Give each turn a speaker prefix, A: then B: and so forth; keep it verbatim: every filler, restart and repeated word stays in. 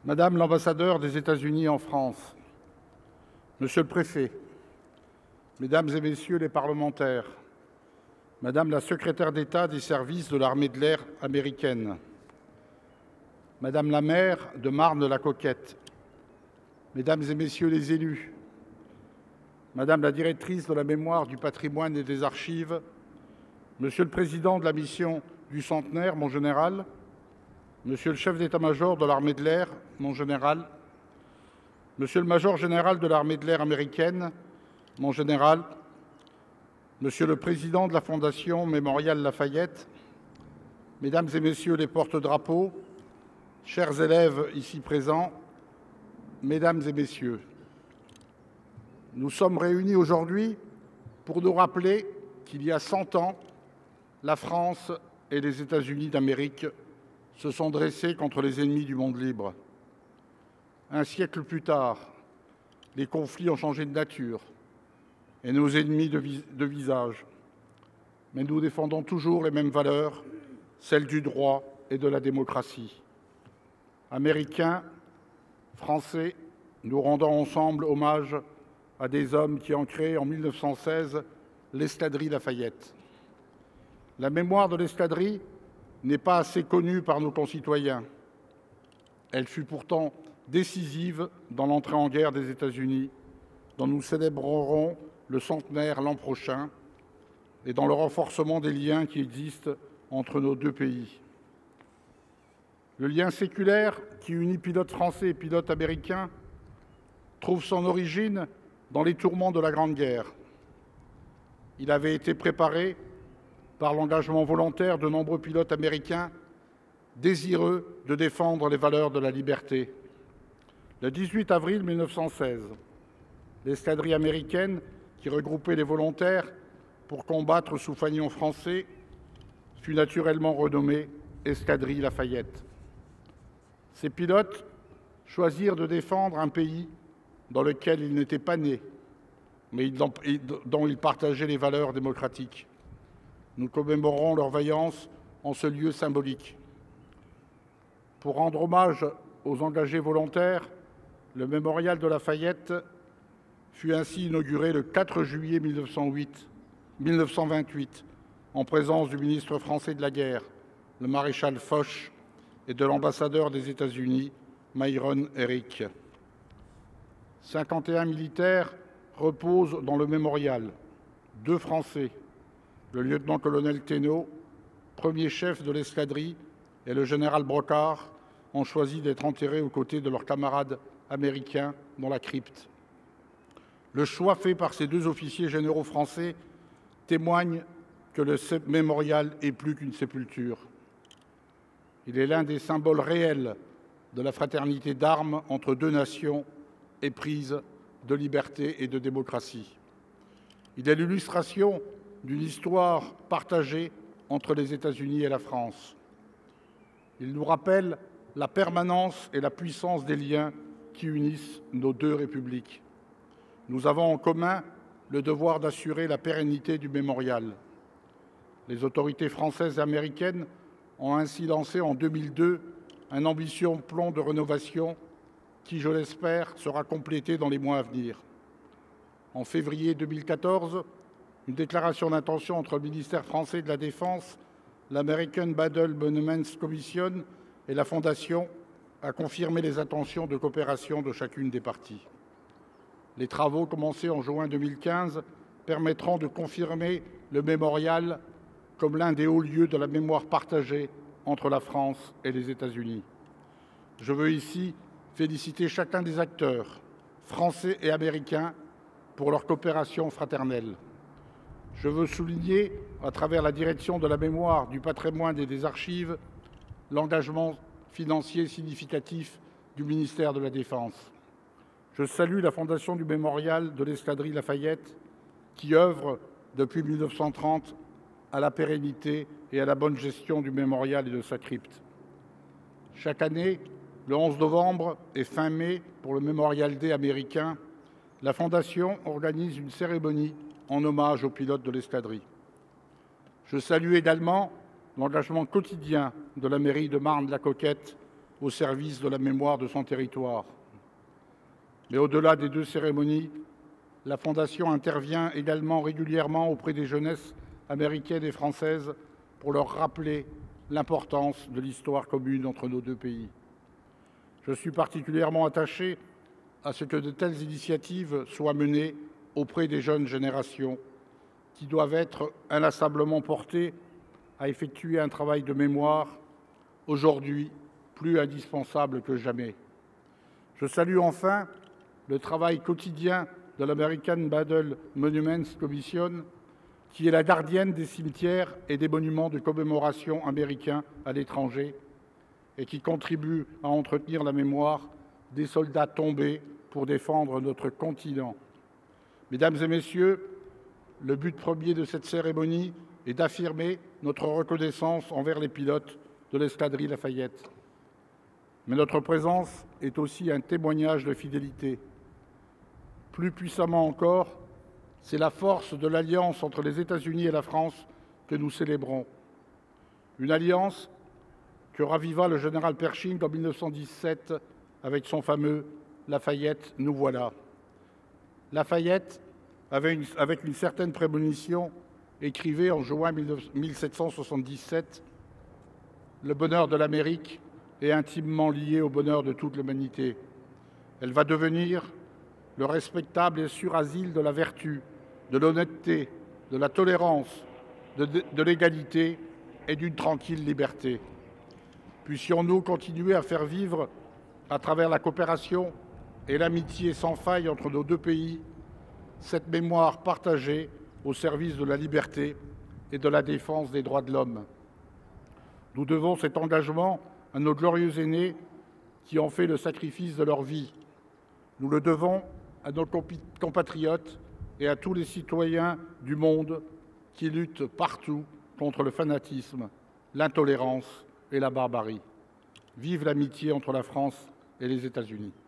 A: Madame l'ambassadeur des États-Unis en France, Monsieur le Préfet, Mesdames et Messieurs les parlementaires, Madame la secrétaire d'État des services de l'armée de l'air américaine, Madame la maire de Marne-la-Coquette, Mesdames et Messieurs les élus, Madame la directrice de la mémoire, du patrimoine et des archives, Monsieur le Président de la mission du centenaire, mon général, Monsieur le chef d'état-major de l'armée de l'air, mon général, Monsieur le major général de l'armée de l'air américaine, mon général, Monsieur le Président de la Fondation Mémorial Lafayette, Mesdames et Messieurs les porte-drapeaux, chers élèves ici présents, Mesdames et Messieurs, nous sommes réunis aujourd'hui pour nous rappeler qu'il y a cent ans, la France et les États-Unis d'Amérique se sont dressés contre les ennemis du monde libre. Un siècle plus tard, les conflits ont changé de nature et nos ennemis de, vis de visage. Mais nous défendons toujours les mêmes valeurs, celles du droit et de la démocratie. Américains, Français, nous rendons ensemble hommage à des hommes qui ont créé en mille neuf cent seize l'escadrille Lafayette. La mémoire de l'escadrille n'est pas assez connue par nos concitoyens. Elle fut pourtant décisive dans l'entrée en guerre des États-Unis, dont nous célébrerons le centenaire l'an prochain, et dans le renforcement des liens qui existent entre nos deux pays. Le lien séculaire qui unit pilotes français et pilotes américains trouve son origine dans les tourments de la Grande Guerre. Il avait été préparé par l'engagement volontaire de nombreux pilotes américains désireux de défendre les valeurs de la liberté. Le dix-huit avril mille neuf cent seize, l'escadrille américaine, qui regroupait les volontaires pour combattre sous fanion français, fut naturellement renommée Escadrille Lafayette. Ces pilotes choisirent de défendre un pays dans lequel ils n'étaient pas nés, mais dont ils partageaient les valeurs démocratiques. Nous commémorons leur vaillance en ce lieu symbolique. Pour rendre hommage aux engagés volontaires, le mémorial de Lafayette fut ainsi inauguré le quatre juillet mille neuf cent vingt-huit, en présence du ministre français de la Guerre, le maréchal Foch, et de l'ambassadeur des États-Unis, Myron Herrick. cinquante et un militaires reposent dans le mémorial, deux Français, le lieutenant-colonel Thénault, premier chef de l'escadrille, et le général Brocard ont choisi d'être enterrés aux côtés de leurs camarades américains dans la crypte. Le choix fait par ces deux officiers généraux français témoigne que le mémorial est plus qu'une sépulture. Il est l'un des symboles réels de la fraternité d'armes entre deux nations éprises de liberté et de démocratie. Il est l'illustration d'une histoire partagée entre les États-Unis et la France. Il nous rappelle la permanence et la puissance des liens qui unissent nos deux républiques. Nous avons en commun le devoir d'assurer la pérennité du mémorial. Les autorités françaises et américaines ont ainsi lancé en deux mille deux un ambitieux plan de rénovation qui, je l'espère, sera complété dans les mois à venir. En février deux mille quatorze, une déclaration d'intention entre le ministère français de la Défense, l'American Battle Monuments Commission et la Fondation a confirmé les intentions de coopération de chacune des parties. Les travaux commencés en juin deux mille quinze permettront de confirmer le mémorial comme l'un des hauts lieux de la mémoire partagée entre la France et les États-Unis. Je veux ici féliciter chacun des acteurs, français et américains, pour leur coopération fraternelle. Je veux souligner, à travers la direction de la mémoire, du patrimoine et des archives, l'engagement financier significatif du ministère de la Défense. Je salue la Fondation du Mémorial de l'escadrille Lafayette, qui œuvre depuis mille neuf cent trente à la pérennité et à la bonne gestion du mémorial et de sa crypte. Chaque année, le onze novembre et fin mai, pour le Memorial Day américain, la Fondation organise une cérémonie en hommage aux pilotes de l'escadrille. Je salue également l'engagement quotidien de la mairie de Marne-la-Coquette au service de la mémoire de son territoire. Mais au-delà des deux cérémonies, la Fondation intervient également régulièrement auprès des jeunesses américaines et françaises pour leur rappeler l'importance de l'histoire commune entre nos deux pays. Je suis particulièrement attaché à ce que de telles initiatives soient menées auprès des jeunes générations qui doivent être inlassablement portées à effectuer un travail de mémoire aujourd'hui plus indispensable que jamais. Je salue enfin le travail quotidien de l'American Battle Monuments Commission, qui est la gardienne des cimetières et des monuments de commémoration américains à l'étranger et qui contribue à entretenir la mémoire des soldats tombés pour défendre notre continent. Mesdames et Messieurs, le but premier de cette cérémonie est d'affirmer notre reconnaissance envers les pilotes de l'escadrille Lafayette. Mais notre présence est aussi un témoignage de fidélité. Plus puissamment encore, c'est la force de l'alliance entre les États-Unis et la France que nous célébrons. Une alliance que raviva le général Pershing en mille neuf cent dix-sept avec son fameux « Lafayette, nous voilà ». Lafayette, avec une certaine prémonition, écrivait en juin mille sept cent soixante-dix-sept « Le bonheur de l'Amérique est intimement lié au bonheur de toute l'humanité. Elle va devenir le respectable et sûr asile de la vertu, de l'honnêteté, de la tolérance, de, de l'égalité et d'une tranquille liberté. Puissions-nous continuer à faire vivre, à travers la coopération et l'amitié sans faille entre nos deux pays, cette mémoire partagée au service de la liberté et de la défense des droits de l'homme. Nous devons cet engagement à nos glorieux aînés qui ont fait le sacrifice de leur vie. Nous le devons à nos compatriotes et à tous les citoyens du monde qui luttent partout contre le fanatisme, l'intolérance et la barbarie. Vive l'amitié entre la France et les États-Unis.